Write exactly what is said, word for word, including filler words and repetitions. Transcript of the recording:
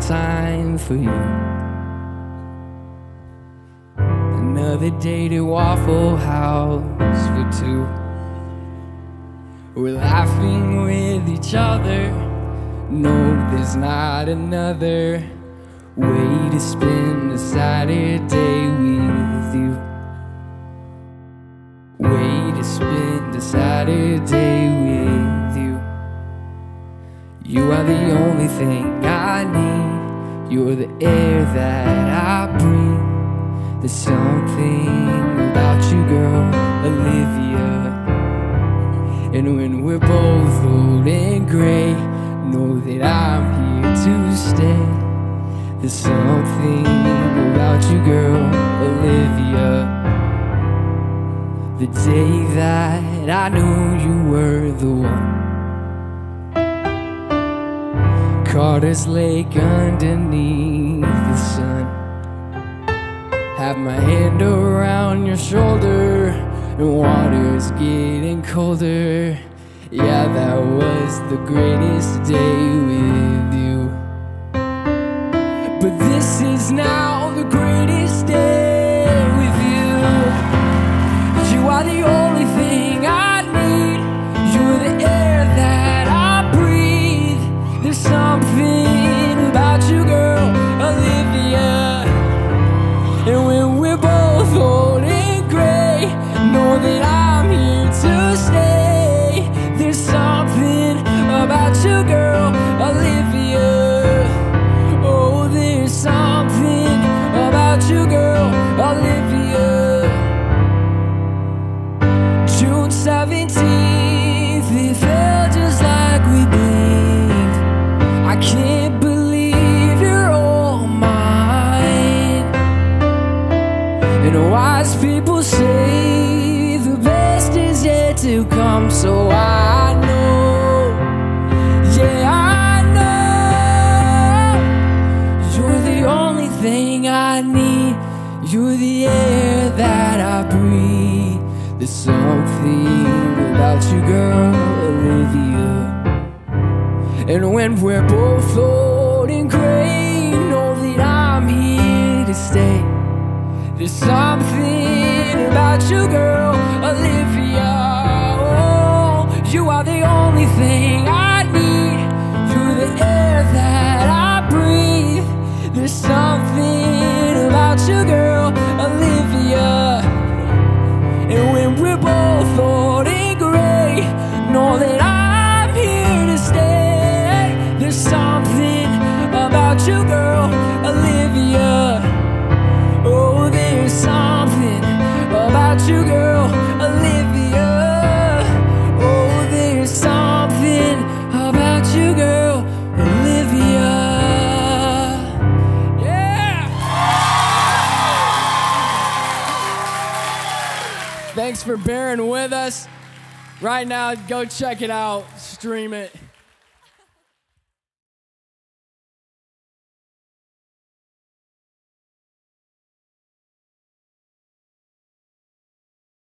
time for you. Another date at Waffle House for two. We're laughing with each other. No, there's not another way to spend a Saturday with you. Way to spend a Saturday with you. You are the only thing I need. You're the air that I breathe. There's something about you, girl, Olivia. And when we're both old and gray, know that I'm here to stay. There's something about you, girl, Olivia. The day that I knew you were the one. Carter's Lake underneath the sun. Have my hand around your shoulder, and water's getting colder. Yeah, that was the greatest day with you. But this is now the greatest day with you. You are the only thing I need. You're the air that I breathe. There's something about you, girl, Olivia. And when we're both old and gray, know that I'm here to stay. There's something about you, girl, Olivia. Oh, there's something about you, girl, Olivia. June seventeenth, it felt just like we blinked. I can't believe you're all mine. And wise people say the best is yet to come. So I know, yeah, I know, you're the only thing I need. You're the air that I breathe. There's something about you, girl, Olivia. And when we're both old and gray, know that I'm here to stay. There's something about you, girl, Olivia. Oh, you are the only thing I need. You're the air that I breathe. There's something about you, girl, Olivia. And when we're both old and gray, know that I'm here to stay. There's something about you, girl, Olivia. Oh, there's something about you, girl, Olivia. Oh, there's something about you, girl, Olivia. Yeah! Thanks for bearing with us. Right now, go check it out, stream it.